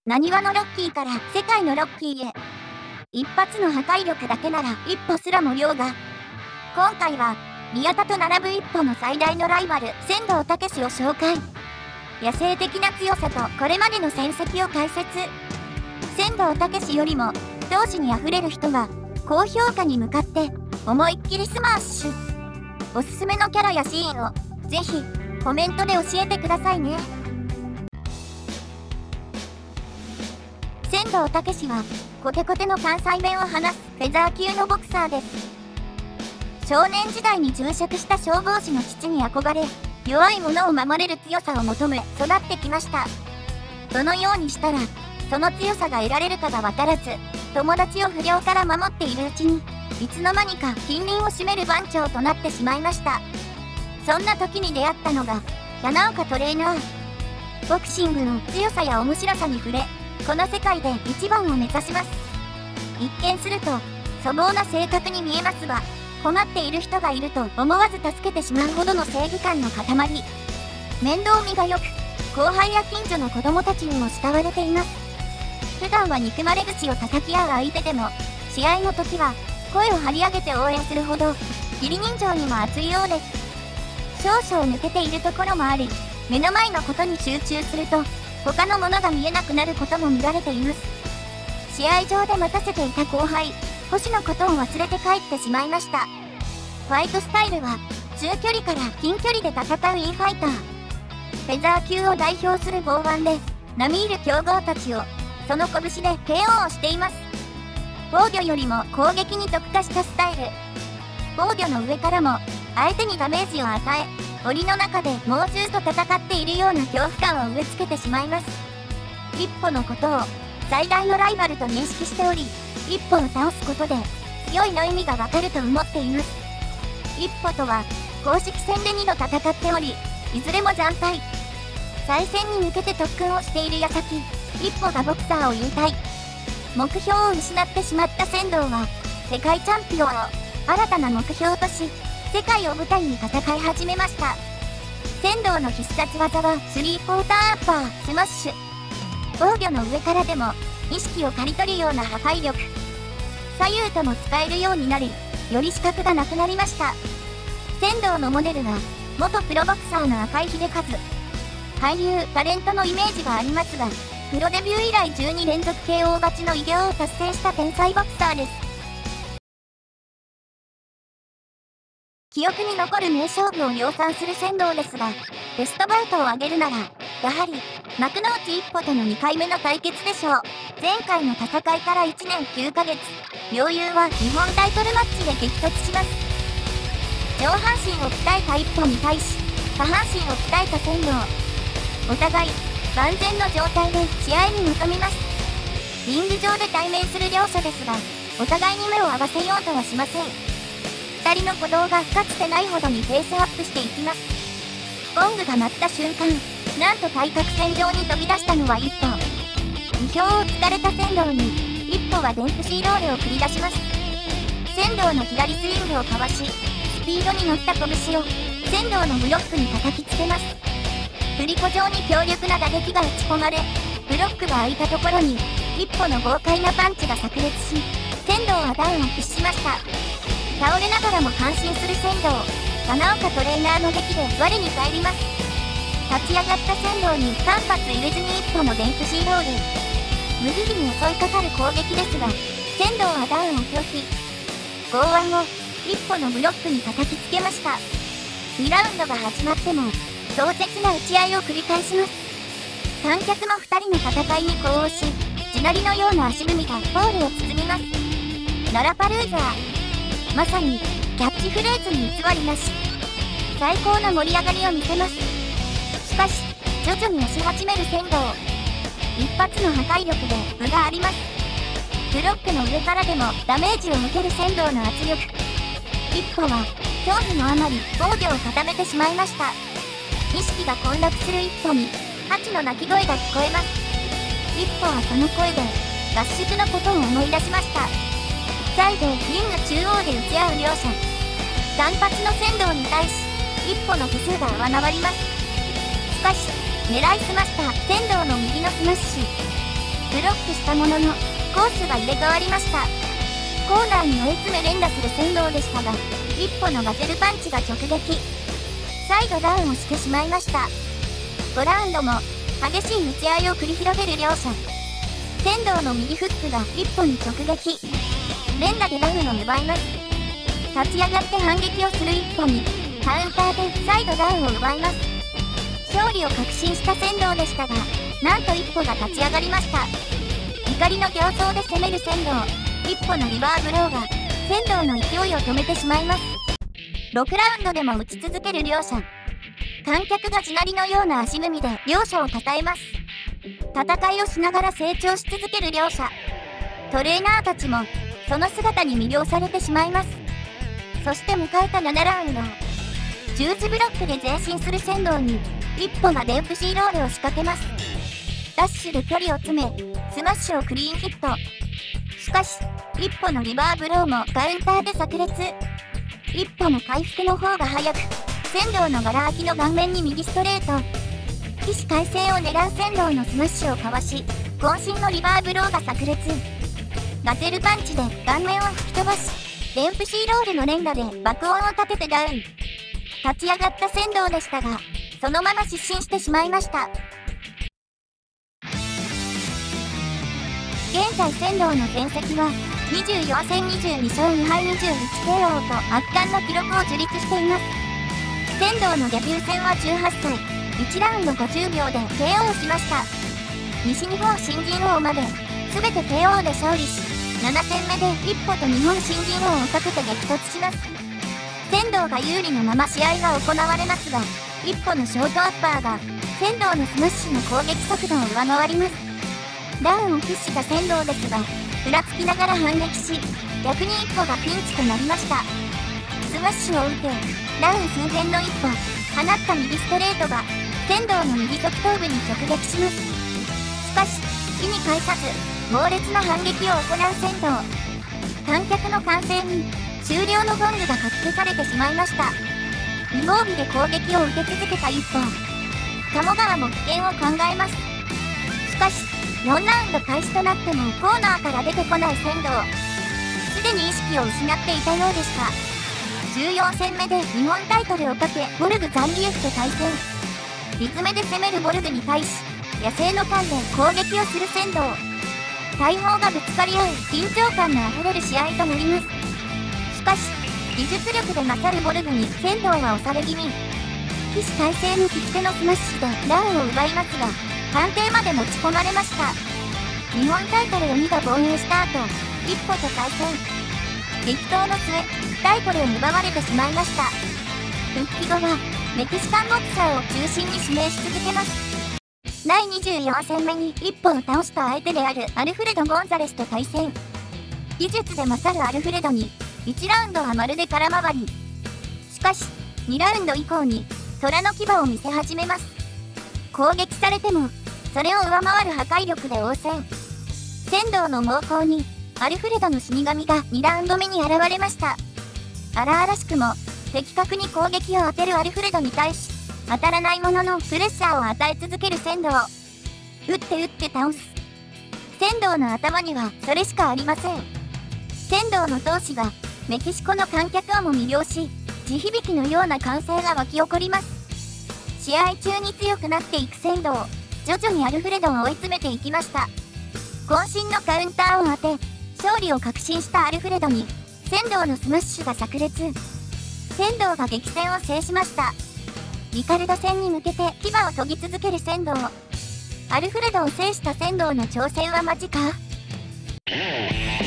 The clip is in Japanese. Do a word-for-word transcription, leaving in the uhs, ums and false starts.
なにわのロッキーから世界のロッキーへ。一発の破壊力だけなら一歩すらも凌駕。今回は宮田と並ぶ一歩の最大のライバル仙道毅志を紹介。野生的な強さとこれまでの戦績を解説。仙道毅志よりも闘志にあふれる人は高評価に向かって思いっきりスマッシュ。おすすめのキャラやシーンをぜひコメントで教えてくださいね。仙道毅志はコテコテの関西弁を話すフェザー級のボクサーです。少年時代に殉職した消防士の父に憧れ、弱い者を守れる強さを求め育ってきました。どのようにしたらその強さが得られるかが分からず、友達を不良から守っているうちにいつの間にか近隣を占める番長となってしまいました。そんな時に出会ったのが柳岡トレーナー。ボクシングの強さや面白さに触れ、この世界で一番を目指します。一見すると粗暴な性格に見えますが、困っている人がいると思わず助けてしまうほどの正義感の塊。面倒見が良く、後輩や近所の子供たちにも慕われています。普段は憎まれ口を叩き合う相手でも、試合の時は声を張り上げて応援するほど義理人情にも熱いようです。少々抜けているところもあり、目の前のことに集中すると他のものが見えなくなることも見られています。試合場で待たせていた後輩星のことを忘れて帰ってしまいました。ファイトスタイルは中距離から近距離で戦うインファイター。フェザー級を代表する剛腕で並みいる強豪たちをその拳で ケーオー をしています。防御よりも攻撃に特化したスタイル。防御の上からも相手にダメージを与え、檻の中で猛獣と戦っているような恐怖感を植え付けてしまいます。一歩のことを最大のライバルと認識しており、一歩を倒すことで強いの意味がわかると思っています。一歩とは公式戦でにど戦っており、いずれも惨敗。再戦に向けて特訓をしている矢先、一歩がボクサーを引退。目標を失ってしまった仙道は世界チャンピオンを新たな目標とし、世界を舞台に戦い始めました。仙道の必殺技はスリークォーターアッパースマッシュ。防御の上からでも意識を刈り取るような破壊力。左右とも使えるようになり、より死角がなくなりました。仙道のモデルは元プロボクサーの赤井秀和。俳優タレントのイメージがありますが、プロデビュー以来じゅうに連続 ケーオー 勝ちの偉業を達成した天才ボクサーです。記憶に残る名勝負を量産する仙道ですが、ベストバウトを挙げるならやはり幕内一歩とのにかいめの対決でしょう。前回の戦いからいちねんきゅうかげつ、両雄は日本タイトルマッチで激突します。上半身を鍛えた一歩に対し下半身を鍛えた仙道、お互い万全の状態で試合に臨みます。リング上で対面する両者ですが、お互いに目を合わせようとはしません。ふたりの鼓動がかつてないほどにペースアップしていきます。ゴングが鳴った瞬間、なんと対角線上に飛び出したのは一歩。意表をつかれた仙道に一歩はデンプシーロールを繰り出します。仙道の左スイングをかわし、スピードに乗った拳を仙道のブロックに叩きつけます。振り子状に強力な打撃が打ち込まれ、ブロックが開いたところに一歩の豪快なパンチが炸裂し、仙道はダウンを喫しました。倒れながらも感心する仙道、柳岡トレーナーの激で我に返ります。立ち上がった仙道に間髪入れずに一歩のデンプシーロール。無理に襲いかかる攻撃ですが、仙道はダウンを拒否。剛腕を一歩のブロックに叩きつけました。にラウンドが始まっても壮絶な打ち合いを繰り返します。観客もふたりの戦いに呼応し、地鳴りのような足踏みがホールを包みます。ララパルーザー。まさにキャッチフレーズに偽りなし。最高の盛り上がりを見せます。しかし徐々に押し始める仙道。一発の破壊力で分があります。ブロックの上からでもダメージを受ける仙道の圧力。一歩は恐怖のあまり防御を固めてしまいました。意識が混濁する一歩にハチの鳴き声が聞こえます。一歩はその声で合宿のことを思い出しました。再度リング中央で打ち合う両者。単発の仙道に対し一歩の歩数が上回ります。しかし狙いすました仙道の右のスマッシュ。 ブロックしたものの、コースが入れ替わりました。コーナーに追い詰め連打する仙道でしたが、一歩のガゼルパンチが直撃。再度ダウンをしてしまいました。ごラウンドも激しい打ち合いを繰り広げる両者。仙道の右フックが一歩に直撃。連打でダウンを奪います。立ち上がって反撃をする一歩に、カウンターで再度ダウンを奪います。勝利を確信した仙道でしたが、なんと一歩が立ち上がりました。怒りの形相で攻める仙道。一歩のリバーブローが仙道の勢いを止めてしまいます。ろくラウンドでも打ち続ける両者。観客が地鳴りのような足踏みで両者を称えます。戦いをしながら成長し続ける両者。トレーナーたちもその姿に魅了されてしまいます。そして迎えたななラウンド。十字ブロックで前進する仙道に一歩がデンプシーロールを仕掛けます。ダッシュで距離を詰め、スマッシュをクリーンヒット。しかし、一歩のリバーブローもカウンターで炸裂。一歩の回復の方が早く、仙道のガラ空きの顔面に右ストレート。起死回生を狙う仙道のスマッシュをかわし、渾身のリバーブローが炸裂。ガゼルパンチで顔面を吹き飛ばし、デンプシーロールの連打で爆音を立ててダウン。立ち上がった仙道でしたが、そのまま失神してしまいました。現在仙道の戦績はにじゅうよんせんにじゅうにしょうにはいにじゅういちケーオー と圧巻の記録を樹立しています。仙道のデビュー戦はじゅうはっさい、いちラウンドごじゅうびょうで ケーオー しました。西日本新人王まで全て ケーオー で勝利し、ななせんめで一歩と日本新人王をかけて激突します。仙道が有利のまま試合が行われますが、一歩のショートアッパーが仙道のスマッシュの攻撃速度を上回ります。ダウンを喫した仙道ですが、ふらつきながら反撃し、逆に一歩がピンチとなりました。スマッシュを受け、ダウン寸前の一歩、放った右ストレートが仙道の右側頭部に直撃します。しかし、意に介さず、猛烈な反撃を行う仙道。観客の歓声に終了のゴングがかき消されてしまいました。無防備で攻撃を受け続けた一歩。鴨川も危険を考えます。しかし、よんラウンド開始となってもコーナーから出てこない仙道。すでに意識を失っていたようでした。じゅうよんせんめで日本タイトルをかけボルグ・ザンギエフと対戦。リズメで攻めるボルグに対し、野生の間で攻撃をする仙道。大砲がぶつかり合う緊張感のあふれる試合となります。しかし、技術力で勝るボルグに仙道は押され気味。起死回生の利き手のスマッシュでダウンを奪いますが、判定まで持ち込まれました。日本タイトルをにど防衛した後、一歩と対戦。激闘の末、タイトルを奪われてしまいました。復帰後は、メキシカンボクサーを中心に指名し続けます。だいにじゅうよんせんめに一歩を倒した相手であるアルフレド・ゴンザレスと対戦。技術で勝るアルフレドに、いちラウンドはまるで空回り。しかし、にラウンド以降に、虎の牙を見せ始めます。攻撃されても、それを上回る破壊力で応戦。仙道の猛攻に、アルフレドの死神がにラウンドめに現れました。荒々しくも、的確に攻撃を当てるアルフレドに対し、当たらないもののプレッシャーを与え続ける仙道。打って打って倒す。仙道の頭にはそれしかありません。仙道の闘志が、メキシコの観客をも魅了し、地響きのような歓声が湧き起こります。試合中に強くなっていく仙道。徐々にアルフレドを追い詰めていきました。渾身のカウンターを当て、勝利を確信したアルフレドに、仙道のスマッシュが炸裂。仙道が激戦を制しました。リカルド戦に向けて牙を研ぎ続ける仙道。アルフレドを制した仙道の挑戦は間近。